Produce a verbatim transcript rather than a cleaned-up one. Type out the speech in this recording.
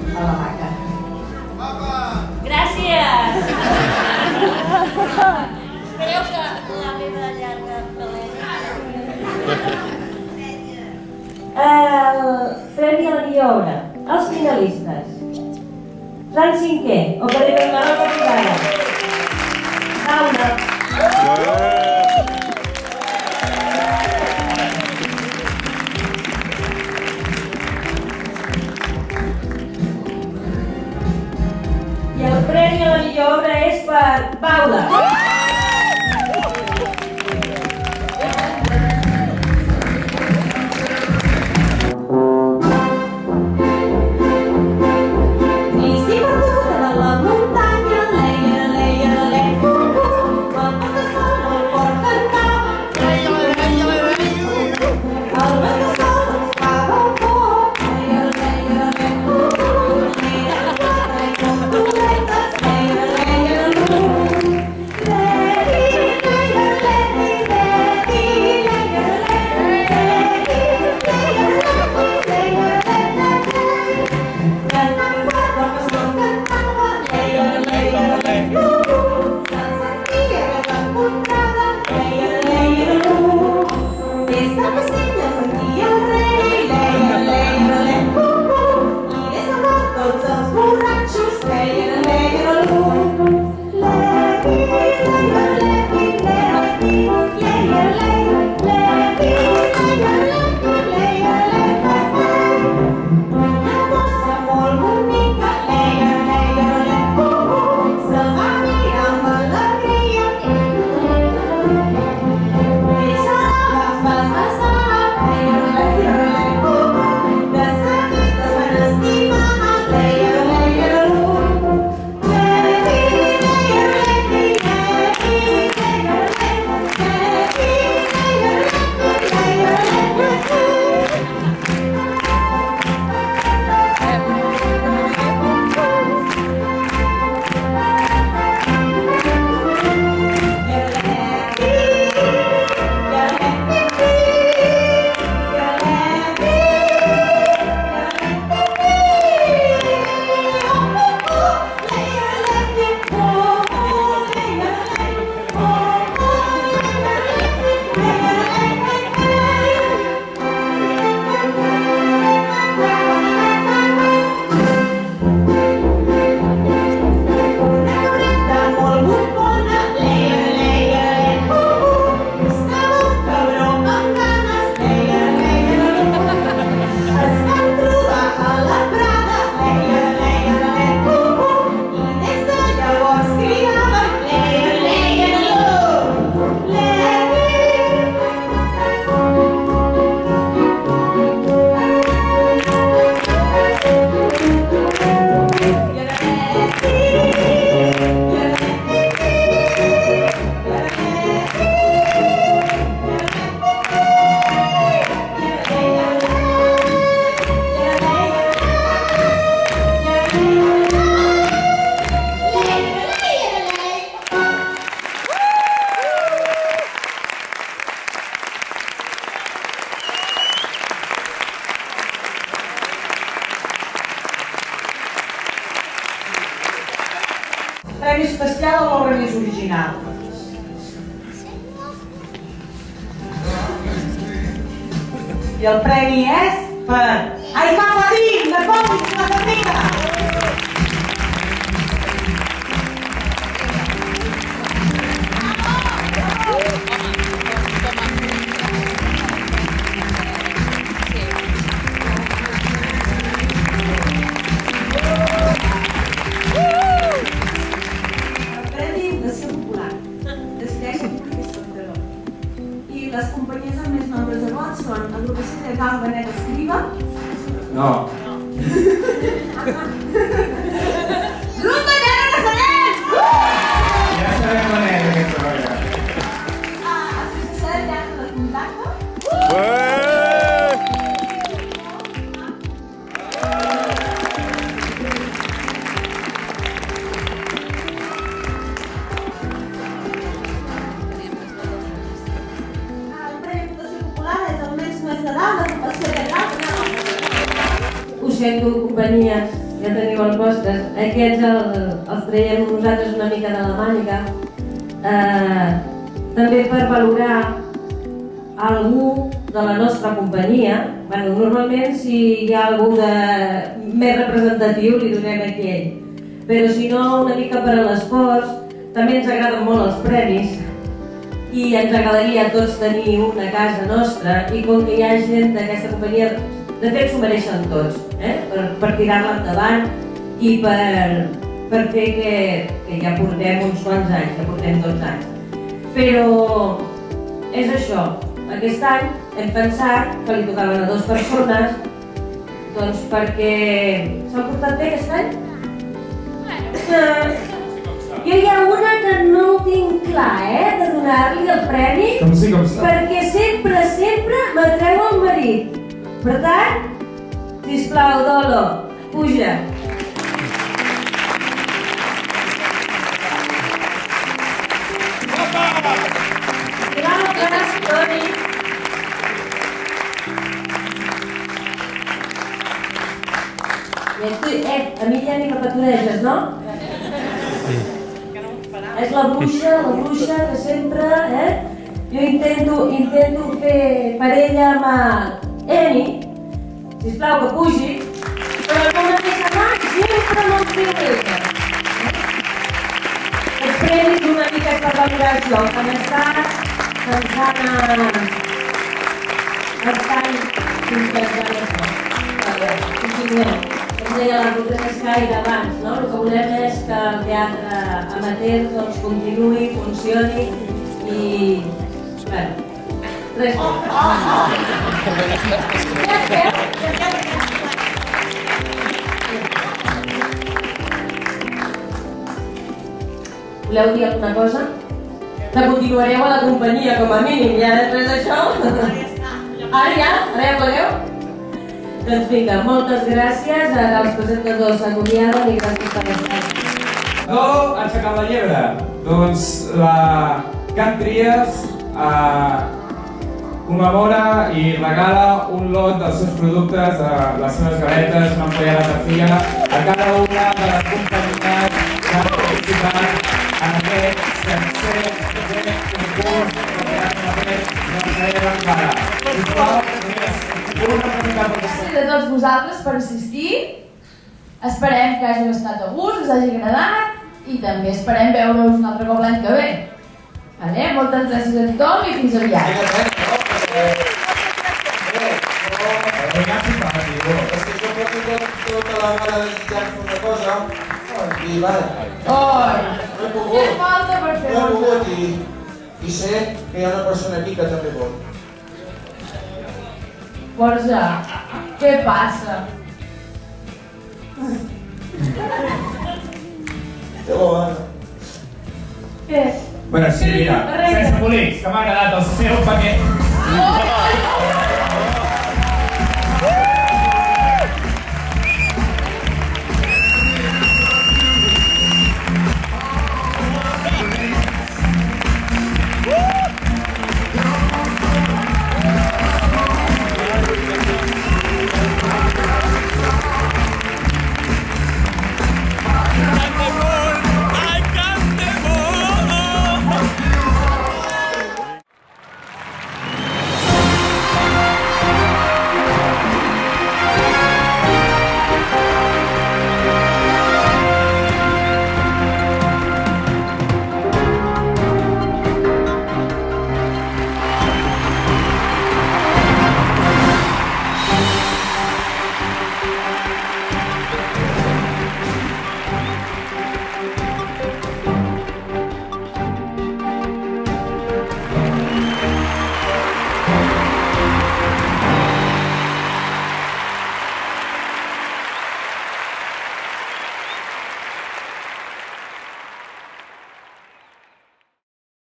a la vaca. Gràcies! Creu que la meva llarga calella... El Premi a la millor obra. Els finalistes. Fran Cinquè, Opereta de la Roca Privada. Sauna. I el Premi a la millor obra és per Paula. Premi especial a l'obra més original. I el premi és per Aika Fadín, de Còmics La Cabrera. Les companyies amb més nombres de vots són Agrupació de Cal Benet Escriva. No. Grup de Llana Casanet! Ja sabem on és aquesta vegada. Associació de Llana de Contacte. Us vengo companyia ja teniu els vostres. Aquests el, els traiem nosaltres una mica de la màniga. Eh, també per valorar algú de la nostra companyia. Bueno, normalment si hi ha algú de més representatiu li donem a aquell. Però si no, una mica per a l'esforç, també ens agraden molt els premis i ens agradaria a tots tenir una a casa nostra i com que hi ha gent d'aquesta companyia, de fet s'ho mereixen tots, eh? per, per tirar-la endavant i per, per fer que, que ja portem uns quants anys, ja portem dotze anys. Però és això, aquest any hem pensat que li tocaven a dues persones doncs perquè s'han portat bé aquest any? Uh, jo hi ha una que no ho tinc clar, eh, de donar-li el premi, com sí, com sí. perquè sempre, sempre m'atreu el marit. Per tant, sisplau, Dolo, puja. Claro, gràcies, Toni. Eh, a mi ja ni me petoneges, no? És la bruixa, la bruixa que sempre, eh? Jo intento, intento fer parella amb Eni, sisplau que pugi, però com a més avant sempre no em prioritzen. Els premis una mica per valoració, que han estat pensant en... estan interessant això. Continuem. Com deia la Ruta Escai d'abans, no? El que volem és que el teatre amateur doncs, continuï, funcioni i... Bueno, res Voleu dir alguna cosa? Que continuareu a la companyia, com a mínim, ja després d'això? Ara ja? Ara ja plegueu? Doncs vinga, moltes gràcies als presentadors Agobiada i gràcies per l'estat. No, aixecant la llebre. Doncs la Can Tries eh, commemora i regala un lot dels seus productes, de les seves galetes, una ampolla de tafia, a cada una de les companyies que han participat en aquest tercer concurs de teatre amateur de la Sala Encara. Sisplau, un representant per Gràcies a tots vosaltres per assistir. Esperem que hàgiu estat a gust, us hagi agradat i també esperem veure-us un altre cop l'any que ve. Vale? Moltes gràcies a tothom i fins aviat. És que jo porto tota la gana de desitjar-vos una cosa i va, Oi! no he Què pogut, falta per fer no he el pogut i, i sé que hi ha una persona aquí que també vol. Borja, què passa? Té la gana. Què? Bueno, sí, mira, sense polits, que m'ha agradat el seu paquet. Oh!